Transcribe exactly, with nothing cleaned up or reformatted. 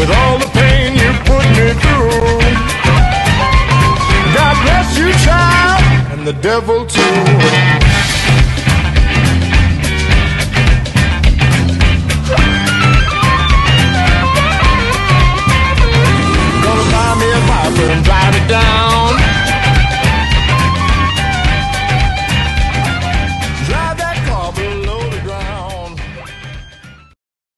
with all the pain you put me through. God bless you, child, and the devil